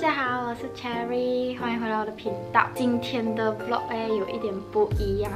家好，我是 Cherry， 欢迎回来我的频道。今天的 vlog 有一点不一样，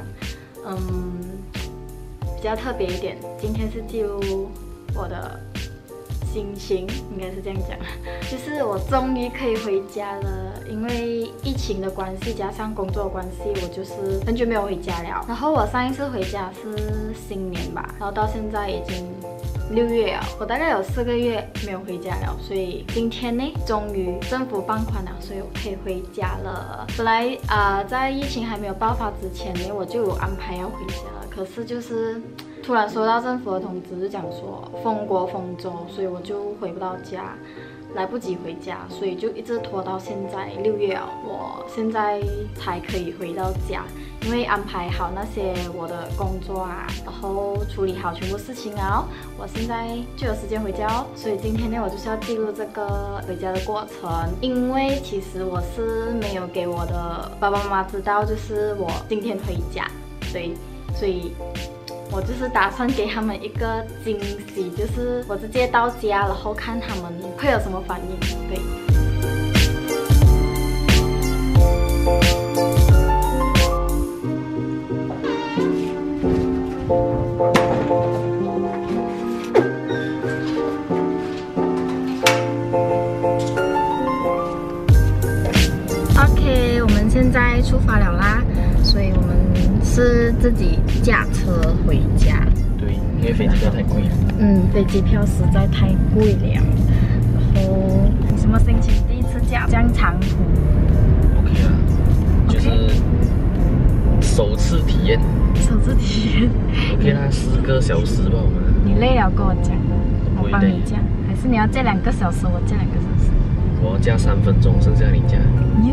比较特别一点。今天是记录我的心情，应该是这样讲，就是我终于可以回家了。因为疫情的关系，加上工作的关系，我就是很久没有回家了。然后我上一次回家是新年吧，然后到现在已经6月了，我大概有4个月没有回家了，所以今天呢，终于政府放宽了，所以我可以回家了。本来在疫情还没有爆发之前呢，我就有安排要回家了，可是就是突然收到政府的通知，就讲说封国封州，所以我就回不到家，来不及回家，所以就一直拖到现在6月了，我现在才可以回到家。因为安排好那些我的工作啊，然后处理好全部事情啊，我现在就有时间回家哦。所以今天呢，我就是要记录这个回家的过程。因为其实我是没有给我的爸爸妈妈知道，就是我今天回家，对，所以我就是打算给他们一个惊喜，就是我直接到家，然后看他们会有什么反应，对。OK， 我们现在出发了啦，所以我们是自己驾车回家。 对，因为飞机票太贵了。 飞机票实在太贵了。然后什么心情？第一次这样长途 OK 啊，就是首次体验。 首次体验。 OK 啦，4个小时吧，我们。 你累了跟我讲，我帮你讲，还是你要借2个小时，我借2个小时。 我要加3分钟，剩下你加。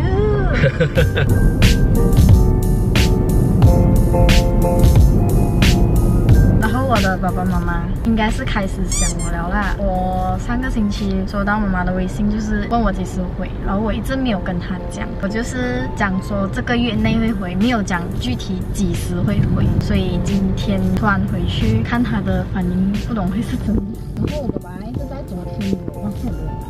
然后我的爸爸妈妈应该是开始想我了啦。我上个星期收到妈妈的微信，就是问我几时回，然后我一直没有跟她讲，我就是讲说这个月内会回，没有讲具体几时会回。所以今天突然回去看她的反应，不懂会是怎么样。然后我爸爸是在昨天有忘记我。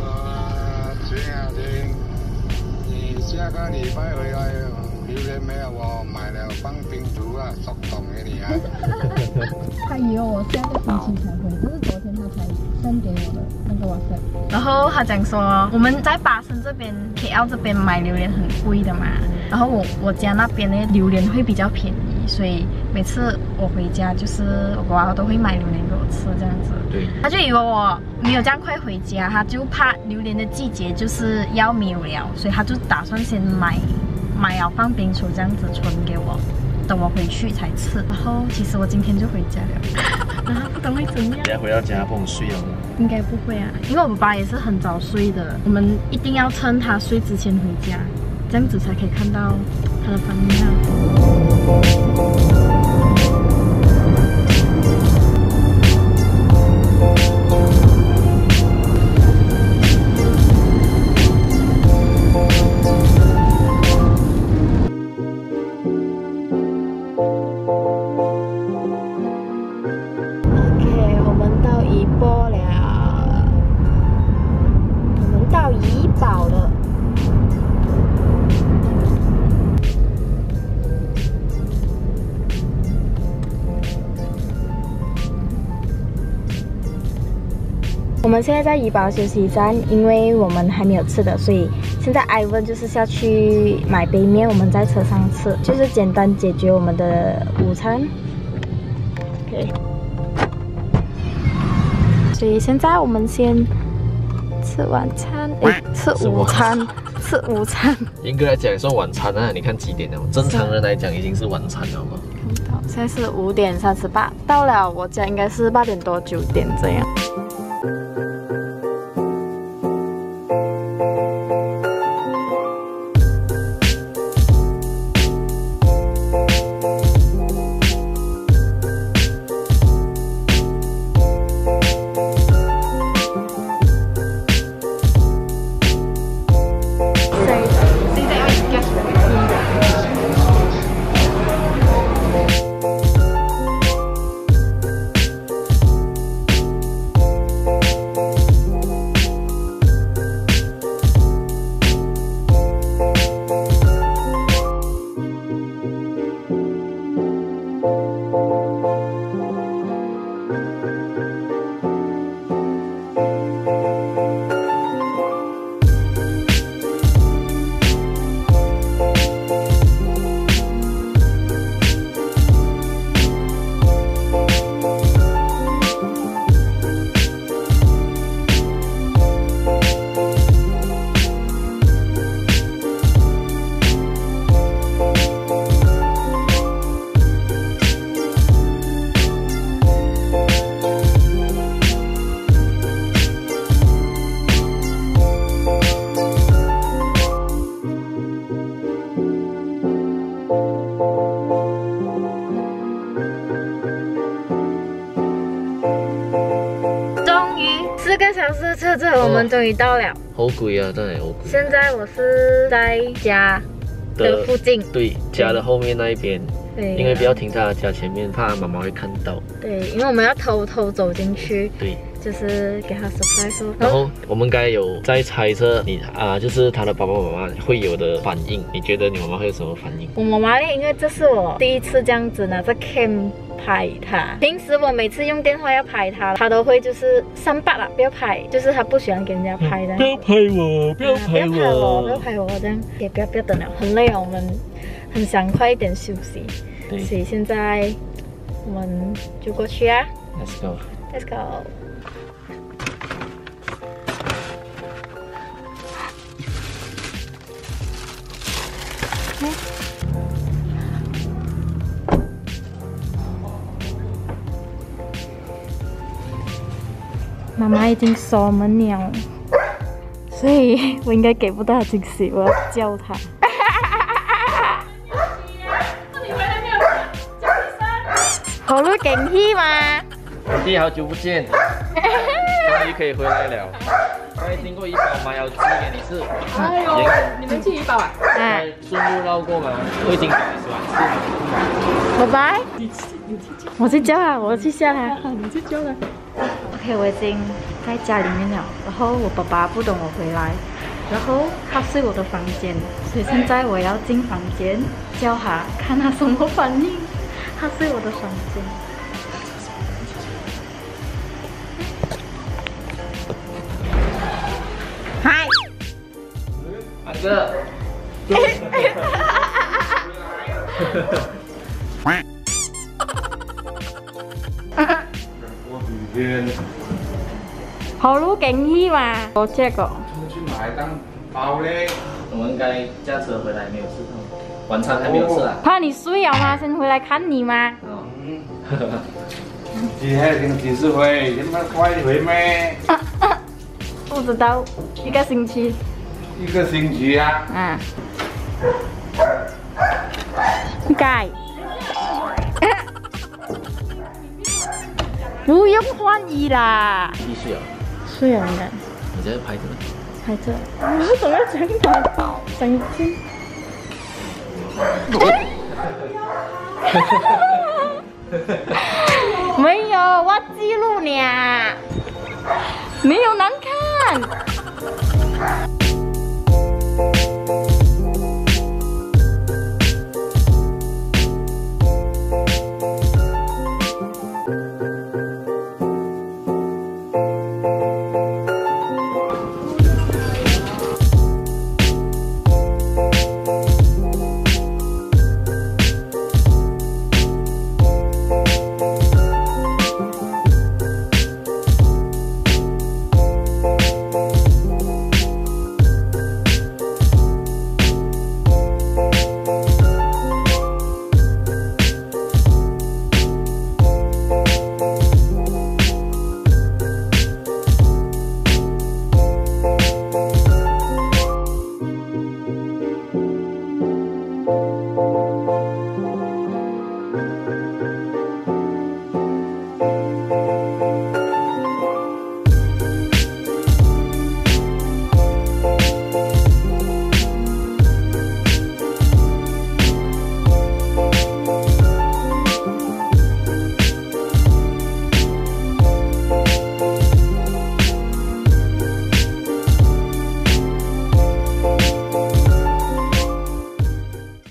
你下个礼拜回来榴莲没有？我买了放冰橱啊，速冻给你啊。 他以为我下个星期才回，就是昨天他才送给我的那个 WhatsApp。然后他讲说我们在巴生这边 KL 这边买榴莲很贵的嘛，然后我家那边的榴莲会比较便宜，所以每次我回家就是我爸爸都会买榴莲给我吃这样子。 对， 他就以为我没有这样快回家，他就怕榴莲的季节就是要没有了，所以他就打算先买了放冰橱这样子存给我，等我回去才吃。然后其实我今天就回家了，然后不懂会怎样。 等下回到家不能睡哦。 应该不会啊，因为我爸爸也是很早睡的，我们一定要趁他睡之前回家，这样子才可以看到他的反应啊。我们现在在怡保休息站，因为我们还没有吃的，所以现在 Ivan 就是下去买杯面，我们在车上吃，就是简单解决我们的午餐。OK， 所以现在我们先吃晚餐，吃午餐，吃午餐。 严格来讲算晚餐啊，你看几点了？正常人来讲已经是晚餐了嘛。 看到现在是5点38，到了我家应该是8点多9点这样。 终于到了。 好贵啊，真係好貴。 现在我是在家的附近， 对，家的后面那一边。 对， 因为不要停在他家前面，怕妈妈会看到。 对，因为我们要偷偷走进去。 对。 就是给他 surprise。 然后我们刚才有在猜测你就是他的爸爸妈妈会有的反应，你觉得你妈妈会有什么反应？ 我妈妈呢，因为这是我第一次这样子拿着 cam 拍他。平时我每次用电话要拍他，他都会就是3八啦，不要拍，就是他不喜欢给人家拍的。 不要拍我，不要拍我， 不要拍我，这样也不要等了，很累啊，我们很想快一点休息。所以现在我们就过去啊。 Let's go. Let's go. 妈妈已经锁门了，所以我应该给不到惊喜，我要叫他。好了，景熙嘛。 弟，好久不见，终于可以回来了。刚才经过怡保嘛，要寄给你是。 哎呦，你们去怡保啊？ 顺路绕过嘛，会经过是吧？ 拜拜。我去叫他，我去吓他。 你去叫他。 OK， 我已经在家里面了。然后我爸爸不等我回来，然后他睡我的房间，所以现在我要进房间叫他，看他什么反应。他睡我的房间。嗨， 安哥。 好路景熙嘛，我这个。 去买当包嘞。 我们该驾车回来没有吃到，晚餐还没有吃啊。 怕你睡了吗？先回来看你吗？ 几时回？你们快回没？ 不知道，1个星期。 1个星期啊。 嗯。盖。不用换衣啦。 继续啊。 睡了应该。 你在拍着呢。 拍着。我不懂要怎样拍，神经。没有，我记录呢。没有难看。